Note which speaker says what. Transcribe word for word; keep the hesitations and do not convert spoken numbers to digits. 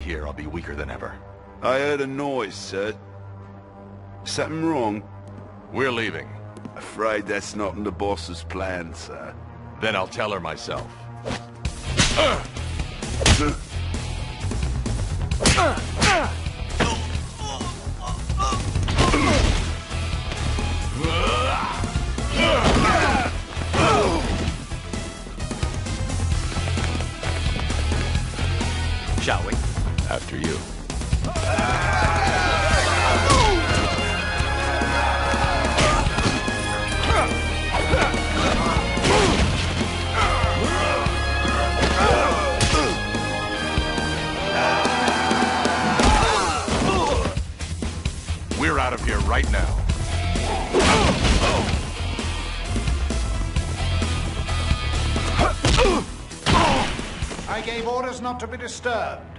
Speaker 1: here, I'll be weaker than ever.
Speaker 2: I heard a noise, sir. Something wrong?
Speaker 1: We're leaving.
Speaker 2: Afraid that's not in the boss's plan, sir.
Speaker 1: Then I'll tell her myself.
Speaker 3: Shall we?
Speaker 1: After you. We're out of here right now.
Speaker 4: I gave orders not to be disturbed.